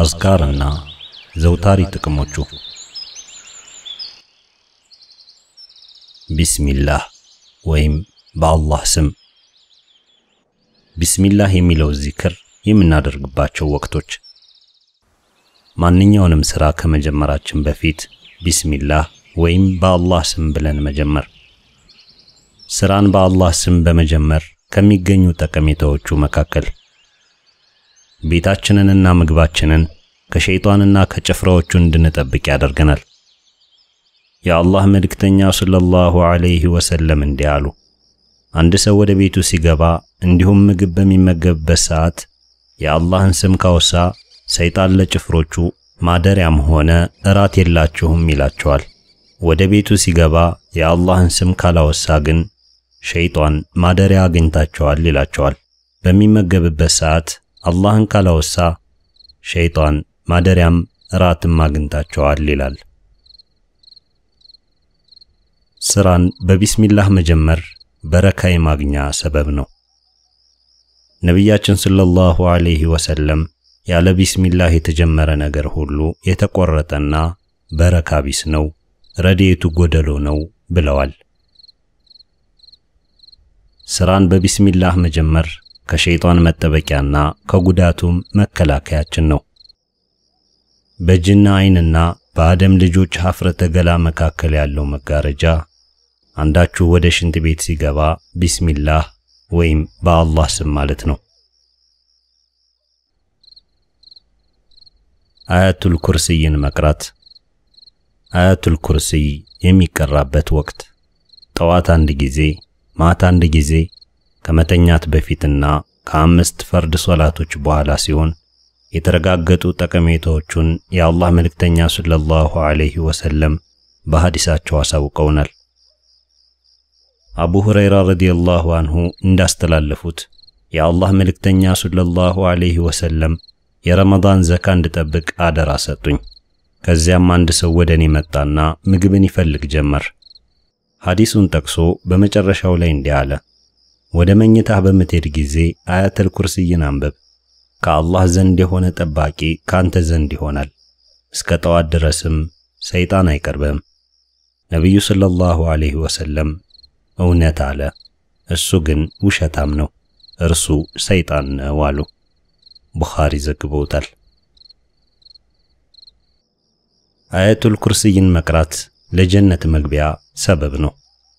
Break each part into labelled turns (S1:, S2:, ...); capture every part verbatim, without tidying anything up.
S1: አዝካርና ዘውታሪ ጥቅሞቹ። ቢስሚላህ ወይም በአላህ ስም። ቢስሚላህ የሚለው ዚክር የምናደርግባቸው ወቅቶች ማንኛውንም ሥራ ከመጀመራችን በፊት ቢስሚላህ ወይም በአላህ ስም ብለን መጀመር። ሥራን በአላህ ስም በመጀመር ከሚገኙ ጠቀሜታዎቹ መካከል ቤታችንንና ምግባችንን ከሸይጣንና ከጭፍራዎቹ እንድንጠብቅ ያደርገናል። የአላህ መልእክተኛ ሰለላሁ ዐለይሂ ወሰለም እንዲህ አሉ፣ አንድ ሰው ወደ ቤቱ ሲገባ እንዲሁም ምግብ በሚመገብበት ሰዓት የአላህን ስም ካወሳ ሰይጣን ለጭፍሮቹ ማደሪያም ሆነ እራት የላችሁም ይላቸዋል። ወደ ቤቱ ሲገባ የአላህን ስም ካላወሳ ግን ሸይጣን ማደሪያ አግኝታቸዋል ይላቸዋል። በሚመገብበት ሰዓት አላህን ካላወሳ ሸይጣን ማደሪያም እራትም አግኝታቸዋል ይላል። ሥራን በቢስሚላህ መጀመር በረካ የማግኛ ሰበብ ነው። ነቢያችን ሰለላሁ ዐለይሂ ወሰለም ያለ ቢስሚላህ የተጀመረ ነገር ሁሉ የተቆረጠና በረካ ቢስ ነው፣ ረድኤቱ ጎደሎ ነው ብለዋል። ሥራን በቢስሚላህ መጀመር ከሸይጣን መጠበቂያና ከጉዳቱም መከላከያችን ነው። በጅና ዓይንና በአደም ልጆች ኀፍረተ ገላ መካከል ያለው መጋረጃ አንዳችሁ ወደ ሽንት ቤት ሲገባ ቢስሚላህ ወይም በአላህ ስም ማለት ነው። አያቱል ኩርሲይን መቅራት። አያቱል ኩርሲይ የሚቀራበት ወቅት ጠዋት አንድ ጊዜ፣ ማታ አንድ ጊዜ፣ ከመተኛት በፊትና ከአምስት ፈርድ ሶላቶች በኋላ ሲሆን የተረጋገጡ ጠቀሜታዎቹን የአላህ መልእክተኛ ሰለላሁ ዐለይሂ ወሰለም በሐዲሳቸው አሳውቀውናል። አቡ ሁረይራ ረዲየላሁ አንሁ እንዳስተላለፉት የአላህ መልእክተኛ ሰለላሁ ዐለይሂ ወሰለም የረመዳን ዘካ እንድጠብቅ አደራ ሰጡኝ። ከዚያም አንድ ሰው ወደ እኔ መጣና ምግብን ይፈልግ ጀመር። ሐዲሱን ጠቅሶ በመጨረሻው ላይ እንዲህ አለ፣ ወደ መኝታህ በምትሄድ ጊዜ አያተል ኩርሲይን አንብብ። ከአላህ ዘንድ የሆነ ጠባቂ ካንተ ዘንድ ይሆናል፣ እስከ ጠዋት ድረስም ሰይጣን አይቀርብም። ነቢዩ ሰለላሁ ዐለይሂ ወሰለም እውነት አለ፣ እሱ ግን ውሸታም ነው፣ እርሱ ሰይጣን ነው አሉ። ቡኻሪ ዘግበውታል። አያቱል ኩርሲይን መቅራት ለጀነት መግቢያ ሰበብ ነው።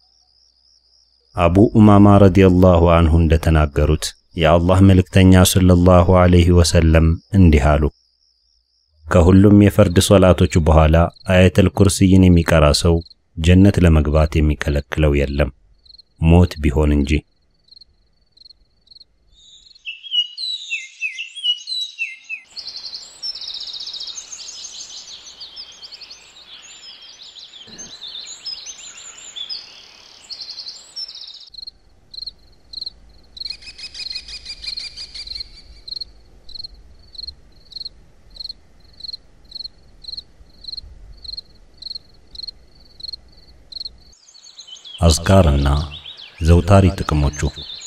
S1: አቡ ኡማማ ረዲየላሁ አንሁ እንደተናገሩት የአላህ መልእክተኛ ሰለላሁ ዐለይሂ ወሰለም እንዲህ አሉ፣ ከሁሉም የፈርድ ሶላቶች በኋላ አያቱል ኩርሲይን የሚቀራ ሰው ጀነት ለመግባት የሚከለክለው የለም፣ ሞት ቢሆን እንጂ። አዝካርና ዘውታሪ ጥቅሞቹ።